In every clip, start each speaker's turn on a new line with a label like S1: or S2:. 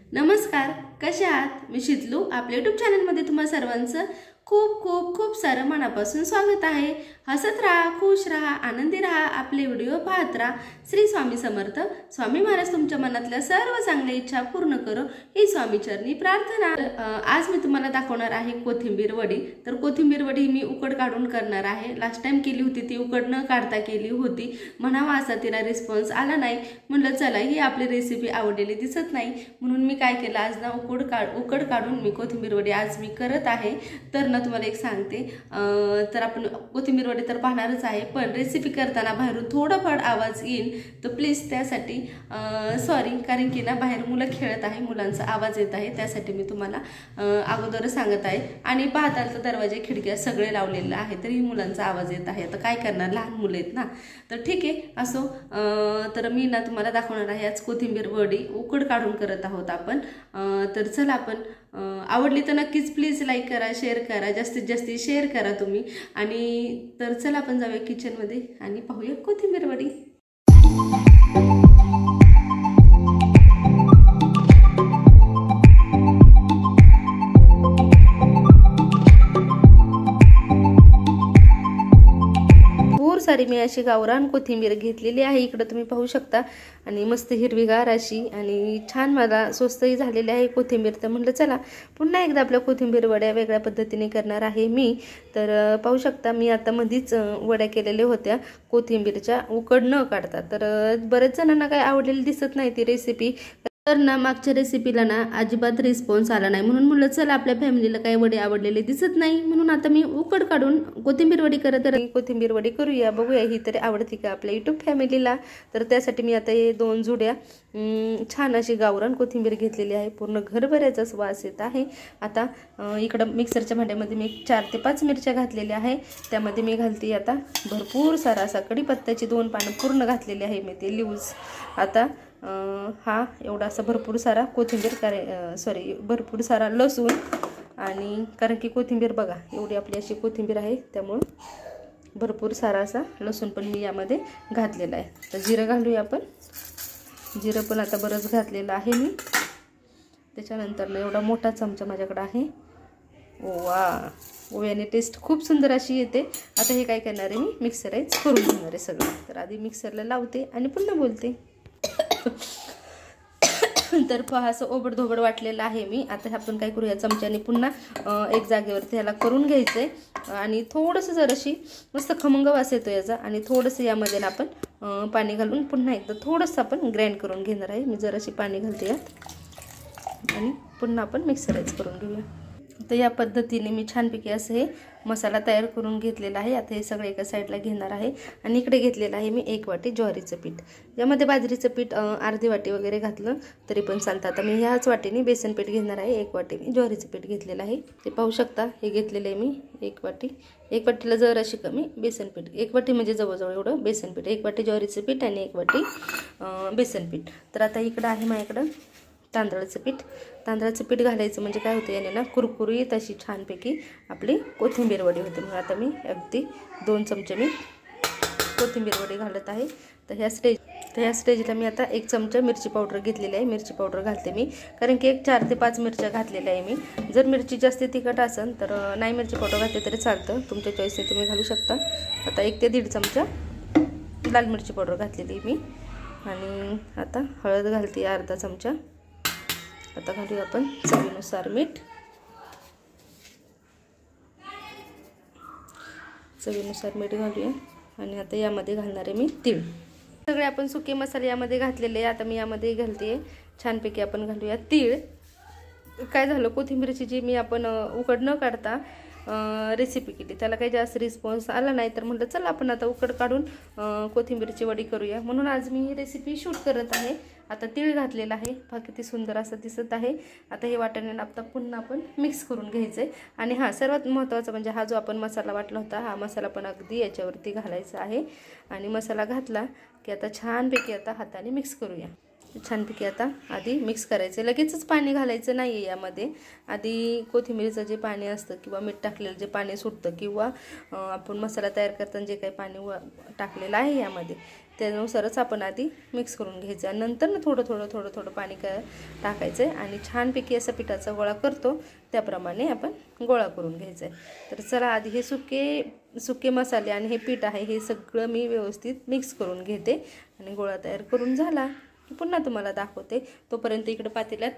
S1: नमस्कार, कसे आहात? मी शीतलू. आपल्या यूट्यूब चॅनलमध्ये तुम्हा सर्वांचं खूप खूप खूप सारं मनापासून स्वागत आहे. हसत राहा, खुश राहा, आनंदी राहा. आपले व्हिडिओ पाहत राहा. श्री स्वामी समर्थ. स्वामी महाराज तुमच्या मनातल्या सर्व चांगल्या इच्छा पूर्ण करो ही स्वामी चरणी प्रार्थना. आज मी तुम्हाला दाखवणार आहे कोथिंबीर वडी. तर कोथिंबीर वडी मी उकड काढून करणार आहे. लास्ट टाइम केली होती ती उकड न काढता केली होती. म्हणावा असा तिला रिस्पॉन्स आला नाही. म्हणलं चला ही आपली रेसिपी आवडलेली दिसत नाही, म्हणून मी काय केलं, आज ना उकड काढून मी कोथिंबीर वडी आज मी करत आहे. तर ना तुम्हाला एक सांगते, तर आपण कोथिंबीर वडी तर पाहणारच आहे, पण रेसिपी करताना बाहेरून थोडाफार आवाज येईल तर प्लीज त्यासाठी सॉरी. कारण की ना बाहेर मुलं खेळत आहे, मुलांचा आवाज येत आहे, त्यासाठी मी तुम्हाला अगोदर सांगत आहे. आणि पाहताल तर दरवाजे खिडक्या सगळे लावलेले आहे, तरी मुलांचा आवाज येत आहे. आता काय करणार, लहान मुलं आहेत ना. तर ठीक आहे, असो. तर मी ना तुम्हाला दाखवणार आहे आज कोथिंबीर वडी उकड काढून करत आहोत आपण. तर चला आपण, आवडली तर नक्कीच प्लीज लाईक करा, शेअर करा, जास्तीत जास्त शेअर करा तुम्ही. आणि तर चला आपण जाऊया किचनमध्ये आणि पाहूया कोथिंबीर वडी. सारी मी अशी गावरान कोथिंबीर घेतलेली आहे. इकडे तुम्ही पाहू शकता. आणि मस्त हिरवीगार अशी आणि छान मला स्वस्तही झालेली आहे कोथिंबीर. तर म्हटलं चला पुन्हा एकदा आपल्या कोथिंबीर वड्या वेगळ्या पद्धतीने करणार आहे मी. तर पाहू शकता मी आता मधीच वड्या केलेल्या होत्या कोथिंबीरच्या उकड न काढता. तर बरेच जणांना काही आवडलेली दिसत नाही ती रेसिपी. तर ना मागच्या रेसिपीला ना अजिबात रिस्पॉन्स आला नाही, म्हणून म्हटलं चला आपल्या फॅमिलीला काही वडे आवडलेले दिसत नाही, म्हणून आता मी उकड काढून कोथिंबीर वडी करत आहे. कोथिंबीर वडी करूया, बघूया ही तरी आवडती का आपल्या यूट्यूब फॅमिलीला. तर त्यासाठी मी आता हे 2 जुड्या छान अशी गावरान कोथिंबीर घेतलेली आहे. पूर्ण घरभराचाच वास येत आहे. आता इकडं मिक्सरच्या भांड्यामध्ये मी 4 ते 5 मिरच्या घातलेल्या आहे. त्यामध्ये मी घालते आता भरपूर सारा असा कढीपत्त्याची 2 पानं पूर्ण घातलेली आहे मी, ते लिव्ज. आता हा एवढा असा भरपूर सारा कोथिंबीर भरपूर सारा लसूण. आणि कारण की कोथिंबीर बघा एवढी आपली अशी कोथिंबीर आहे, त्यामुळं भरपूर सारा असा लसूण पण मी यामध्ये घातलेला आहे. तर जिरं घालूया आपण. जिरं पण आता बरंच घातलेलं आहे मी. त्याच्यानंतर एवढा मोठा चमचा माझ्याकडे आहे. वा, ओव्याने टेस्ट खूप सुंदर अशी येते. आता हे काय करणार आहे, मी मिक्सराईज करून घेणार आहे सगळं. तर आधी मिक्सरला लावते आणि पुन्हा बोलते. तर पहा असं ओबडधोबड वाटलेलं आहे मी. आता आपण काय करूया, चमच्याने पुन्हा एक जागेवरती ह्याला करून घ्यायचं आहे. आणि थोडंसं जराशी मस्त खमंग वास येतो याचा. आणि थोडंसं यामध्ये ना आपण पाणी घालून पुन्हा एकदा थोडंसं आपण ग्राइंड करून घेणार आहे. मी जराशी पाणी घालते यात आणि पुन्हा आपण मिक्सराईज करून घेऊया. तर या पद्धतीने मी छानपैकी असं हे मसाला तयार करून घेतलेला आहे. आता हे सगळं एका साईडला घेणार आहे. आणि इकडे घेतलेलं आहे मी 1 वाटी ज्वारीचं पीठ. यामध्ये बाजरीचं पीठ अर्धी वाटी वगैरे घातलं तरी पण चालतं. आता मी ह्याच वाटीने बेसन पीठ घेणार आहे. 1 वाटी मी ज्वारीचं पीठ घेतलेलं आहे. ते पाहू शकता, हे घेतलेलं आहे मी 1 वाटी. 1 वाटीला जर अशी कमी बेसन पीठ, 1 वाटी म्हणजे जवळजवळ एवढं बेसन पीठ. 1 वाटी ज्वारीचं पीठ आणि 1 वाटी बेसन पीठ. तर आता इकडं आहे माझ्याकडं तांदळाचं पीठ. तांदळाचं पीठ घालायचं म्हणजे काय होतं, याने ना कुरकुरीत अशी छानपैकी आपली कोथिंबीर वडी होते. म्हणून आता मी अगदी 2 चमचे मी कोथिंबीर वडी घालत आहे. तर ह्या स्टेजला मी आता 1 चमचा मिरची पावडर घेतलेली आहे. मिरची पावडर घालते मी, कारण की 4 ते 5 मिरच्या घातलेल्या आहे मी. जर मिरची जास्त तिखट असेल तर नाही मिरची पावडर घातली तरी चालतं, तुमच्या चॉईसने तुम्ही घालू शकता. आता 1 ते 1.5 चमचा लाल मिरची पावडर घातलेली मी. आणि आता हळद घालते अर्धा चमचा. आता घालूया आपण चवीनुसार मीठ. चवीनुसार मीठ घालूया. आणि आता यामध्ये घालणार आहे मी तीळ. सगळे आपण सुके मसाले यामध्ये घातलेले आहे. आता मी यामध्ये घालते छानपैकी आपण घालूया तीळ. काय झालं, कोथिंबीरची जी मी आपण उकड न काढता रेसिपी केली, त्याला काही जास्त रिस्पॉन्स आला नाही. तर म्हटलं चला आपण आता उकड काढून कोथिंबीरची वडी करूया, म्हणून आज मी ही रेसिपी शूट करत आहे. आता तीळ घातलेला आहे, पहा किती सुंदर असं दिसत आहे. आता हे वाटण्याने आता पुन्हा आपण मिक्स करून घ्यायचं आहे. आणि हां, सर्वात महत्त्वाचं म्हणजे हा जो आपण मसाला वाटला होता, हा मसाला पण अगदी याच्यावरती घालायचा आहे. आणि मसाला घातला की आता छानपैकी आता हाताने मिक्स करूया. छानपैकी आता आधी मिक्स करायचं. लगेचच पाणी घालायचं नाही आहे यामध्ये. आधी कोथिंबीरचं जे पाणी असतं किंवा मीठ टाकलेलं जे पाणी सुटतं, किंवा आपण मसाला तयार करताना जे काही पाणी टाकलेलं आहे यामध्ये, त्यानुसारच आपण आधी मिक्स करून घ्यायचं आणि नंतर ना थोडं थोडं पाणी टाकायचं आहे आणि छानपैकी असा पिठाचा गोळा करतो त्याप्रमाणे आपण गोळा करून घ्यायचा आहे। तर चला आधी हे सुके मसाले आणि हे पीठ आहे हे सगळं मी व्यवस्थित मिक्स करून घेते आणि गोळा तयार करून झाला की पुन्हा तुम्हाला दाखवते। तोपर्यंत इकडे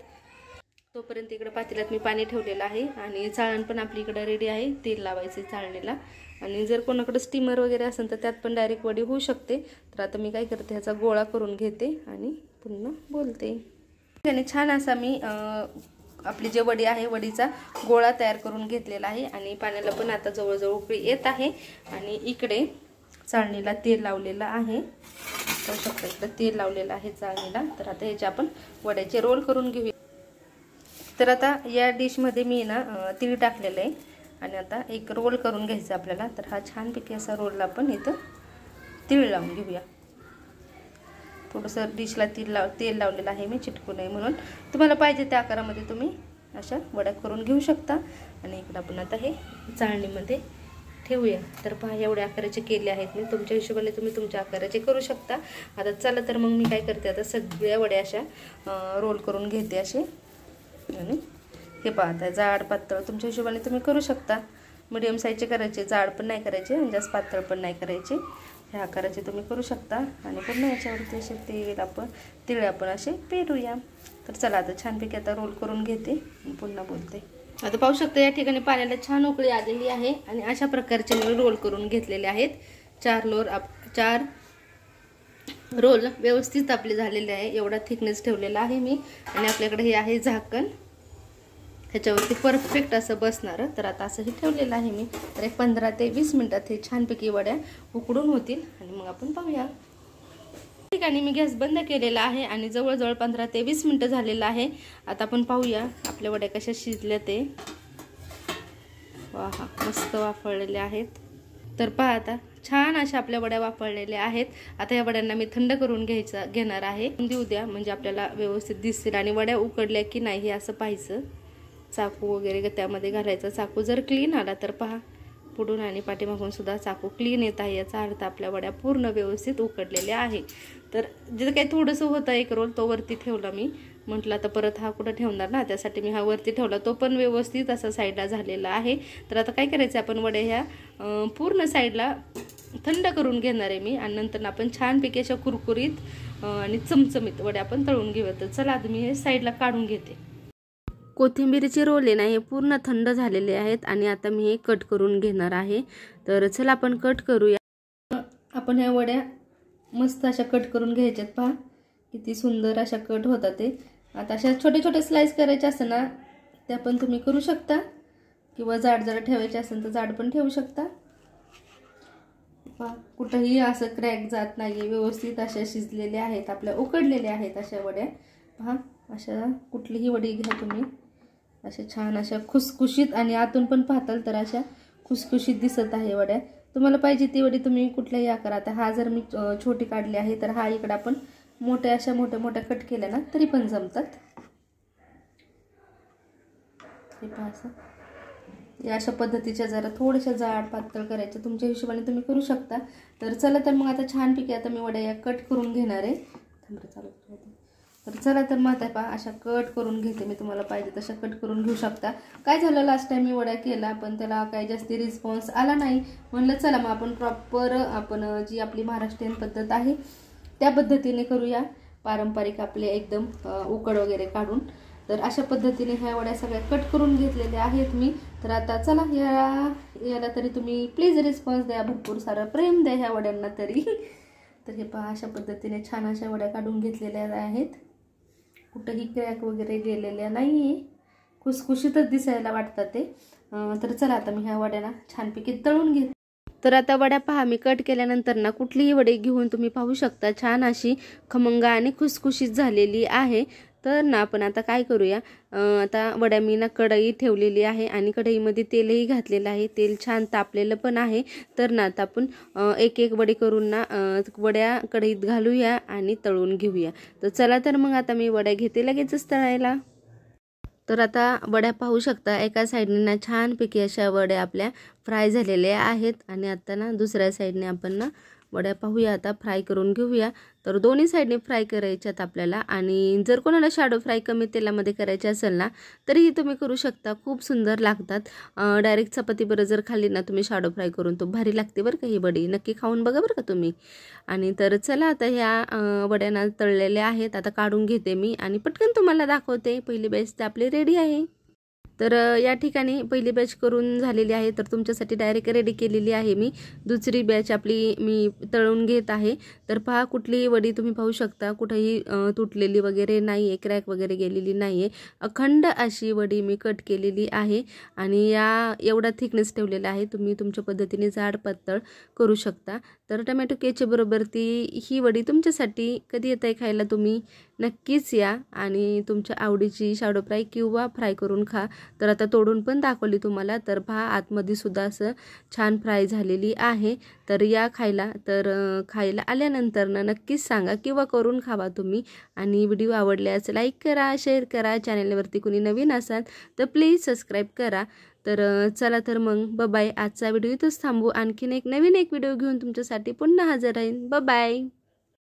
S1: पातेल्यात मी पाणी ठेवलेलं आहे आणि चाळण पण आपली इकडे रेडी आहे। तेल लावायचे चाळणीला आणि जर कोणाकडे स्टीमर वगैरे असेल तर त्यात पण डायरेक्ट वडी होऊ शकते। तर आता मी काय करते ह्याचा गोळा करून घेते आणि पुन्हा बोलते। त्याने छान असा मी आपली जे वडी आहे वडीचा गोळा तयार करून घेतलेला आहे आणि पाण्याला पण आता जवळजवळ उकळी येत आहे आणि इकडे चाळणीला तेल लावलेलं आहे। बघू शकता इकडे तेल लावलेलं आहे चाळणीला। तर आता ह्याचे आपण वड्याचे रोल करून घेऊया। तर आता या डिशमध्ये मी ना तीळ टाकलेलं आहे आणि आता एक रोल करून घ्यायचा आपल्याला। तर हा छानपैकी असा रोल आपण इथं तीळ लावून घेऊया। थोडंसं डिशला तेल लावलेलं आहे मी चिटकू नये म्हणून। तुम्हाला पाहिजे त्या आकारामध्ये तुम्ही अशा वड्या करून घेऊ शकता आणि इकडे आपण आता हे चाळणीमध्ये ठेवूया। तर पहा एवढ्या आकाराचे केले आहेत मी, तुमच्या हिशोबाने तुम्ही तुमच्या आकाराचे करू शकता। आता चला तर मग मी काय करते आता सगळ्या वड्या अशा रोल करून घेते असे आणि हे पाहता जाड पातळ तुमच्या हिशोबाने तुम्ही करू शकता। मीडियम साईजचे करायचे, जाड पण नाही करायचे आणि जास्त पातळ पण नाही करायचे, ह्या आकाराचे तुम्ही करू शकता। आणि पुन्हा याच्यावरती असे तीळ आपण असे पेरूया। तर चला आता छानपैकी आता रोल करून घेते आणि पुन्हा बोलते। आता पाहू शकता या ठिकाणी पाण्याला छान उकळी आलेली आहे आणि अशा प्रकारचे मी रोल करून घेतलेले आहेत। 4 रोल व्यवस्थित आपले झालेले आहे। एवढा थिकनेस ठेवलेला आहे मी आणि आपल्याकडे हे आहे झाकण, ह्याच्यावरती परफेक्ट असं बसणार। तर आता असंही ठेवलेलं आहे मी। तर एक 15 ते 20 मिनिटात हे छानपैकी वड्या उकडून होतील आणि मग आपण पाहूया। ठिकाणी मी गॅस बंद केलेला आहे आणि जवळजवळ 15 ते 20 मिनिटं झालेलं आहे। आता आपण पाहूया आपल्या वड्या कशा शिजल्या ते। वाह मस्त वाफळलेल्या आहेत। तर पहा आता छान अशा आपल्या वड्या वाफळलेल्या आहेत। आता या वड्यांना मी थंड करून घेणार आहे। देऊ द्या म्हणजे आपल्याला व्यवस्थित दिसतील आणि वड्या उकडल्या की नाही हे असं पाहायचं। चाकू वगैरे त्यामध्ये घालायचा, चाकू जर क्लीन आला तर पहा पुढून आणि पाठीमागून सुद्धा चाकू क्लीन येत आहे, याचा अर्थ आपल्या वड्या पूर्ण व्यवस्थित उकडलेल्या आहे। तर जे काही थोडंसं होतं एक रोल तो वरती ठेवला मी, म्हटलं आता परत हा कुठं ठेवणार ना, त्यासाठी मी हा वरती ठेवला, तो पण व्यवस्थित असा साईडला झालेला आहे। तर आता काय करायचं आपण वड्या ह्या पूर्ण साईडला थंड करून घेणार आहे मी आणि नंतर आपण छानपैकी अशा कुरकुरीत आणि चमचमीत वड्या आपण तळून घेऊया। तर चला आता मी हे साईडला काढून घेते। कोथिंबीरचे रोल आहे ना हे पूर्ण थंड झालेले आहेत आणि आता मी हे कट करून घेणार आहे। तर चला आपण कट करूया। आपण ह्या वड्या मस्त अशा कट करून घ्यायच्यात, पहा किती सुंदर अशा कट होतात ते। आता अशा छोटे छोटे स्लाइस करायचे असेल ना ते पण तुम्ही करू शकता किंवा जाड जर ठेवायचे असेल तर जाड पण ठेवू शकता। पहा कुठेही असं क्रॅक जात नाहीये, व्यवस्थित अशा शिजलेल्या आहेत, आपल्या उकडलेल्या आहेत अशा वड्या। पहा अशा कुठलीही वडी घ्या तुम्ही, अशा छान अशा खुसखुशीत आणि आतून पण पाहताल तर अशा खुसखुशीत दिसत आहे वड्या। तुम्हाला पाहिजे ती वडी तुम्ही कुठल्याही आकारात, हा जर मी छोटी काढली आहे तर हा इकडे आपण मोठ्या कट केल्या ना तरी पण जमतात। हे पहा असं या अशा पद्धतीच्या जरा थोड्याशा जाड पातळ करायच्या, तुमच्या हिशोबाने तुम्ही करू शकता। तर चला तर मग आता छानपैकी आता मी वड्या कट करून घेणार आहे। तर चला तर मग आता पहा अशा कट करून घेते मी, तुम्हाला पाहिजे तशा कट करून घेऊ शकता। काय झालं लास्ट टाइम मी वड्या केला पण त्याला काही जास्ती रिस्पॉन्स आला नाही, म्हणलं चला मग आपण प्रॉपर आपण जी आपली महाराष्ट्रीयन पद्धत आहे त्या पद्धतीने करूया, पारंपरिक आपले एकदम उकड वगैरे काढून। तर अशा पद्धतीने ह्या वड्या सगळ्या कट करून घेतलेल्या आहेत मी। तर आता चला याला तरी तुम्ही प्लीज रिस्पॉन्स द्या, भरपूर सारं प्रेम द्या ह्या वड्यांना तरी। तर हे पहा अशा पद्धतीने छान अशा वड्या काढून घेतलेल्या आहेत, कुठेही क्रॅक वगैरे गेलेल्या नाही, खुसखुशीतच दिसायला वाटतात ते। तर चला आता मी ह्या वड्याला छानपैकी तळून घेते। तर आता वड्या पहा मी कट केल्यानंतर ना कुठलीही वडी घेऊन तुम्ही पाहू शकता छान अशी खमंग आणि खुसखुशीत झालेली आहे। तर ना आपण आता काय करूया, आता वड्या मी ना कढई ठेवलेली आहे आणि कढईमध्ये तेलही घातलेलं आहे, तेल छान तापलेलं पण आहे। तर ना आता आपण एक एक वडी करून ना वड्या कढईत घालूया आणि तळून घेऊया। तर चला तर मग आता मी वड्या घेते लगेचच तळायला। तर आता वड्या पाहू शकता एका साईडने ना छानपैकी अशा वड्या आपल्या फ्राय झालेल्या आहेत आणि आता ना दुसऱ्या साईडने आपण ना वड्या पाहूया आता, फ्राय करून घेऊया. तर दोन्ही साईडने फ्राय करायच्यात आपल्याला. आणि जर कोणाला शॅडो फ्राय कमी तेलामध्ये करायचे असेल ना तरीही तुम्ही करू शकता, खूप सुंदर लागतात. डायरेक्ट चपातीबरोबर जर खाल्ली ना तुम्ही शॅडो फ्राय करून, तो भारी लागते बरं का ही वडी. नक्की खाऊन बघा बरं का तुम्ही. आणि तर चला आता ह्या वड्यांना तळलेल्या आहेत, आता काढून घेते मी आणि पटकन तुम्हाला दाखवते. पहिली बॅच तर आपली रेडी आहे. तर या ठिकाणी पहिली बॅच करून झालेली आहे, तर तुमच्यासाठी डायरेक्ट रेडी केलेली आहे मी. दुसरी बॅच आपली मी तळून घेत आहे. तर पहा, कुठलीही वडी तुम्ही पाहू शकता, कुठेही तुटलेली वगैरे नाही आहे, क्रॅक वगैरे गेलेली नाही आहे. अखंड अशी वडी मी कट केलेली आहे आणि या एवढा थिकनेस ठेवलेला आहे. तुम्ही तुमच्या पद्धतीने जाड पातळ करू शकता. तर टमॅटो केचप बरोबर ही वडी तुमच्यासाठी कधी येत आहे खायला तुम्ही नक्कीच या आणि तुमच्या आवडीची शॅडो फ्राय किंवा फ्राय करून खा. तर आता तोडून पण दाखवली तुम्हाला. तर पहा, आतमध्ये सुद्धा असं छान फ्राय झालेली आहे. तर या खायला. तर खायला आल्यानंतर नक्कीच सांगा किंवा करून खावा तुम्ही. आणि व्हिडिओ आवडल्यास लाईक करा, शेअर करा. चॅनलवरती कुणी नवीन असाल तर प्लीज सबस्क्राईब करा. तर चला तर मग बाय. आजचा व्हिडिओ इथंच थांबू. आणखीन एक नवीन व्हिडिओ घेऊन तुमच्यासाठी पुन्हा हजर राहीन. बाय.